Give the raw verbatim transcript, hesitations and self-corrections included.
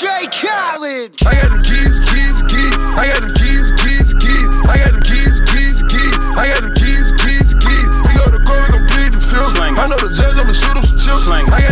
Jay Khaled. I got them keys, keys, keys. I got them keys, keys, keys. I got them keys, keys, keys. I got them keys, keys, keys. We go to court, we gon' plead the fifth. I know the judge, I'ma shoot him some chips. I got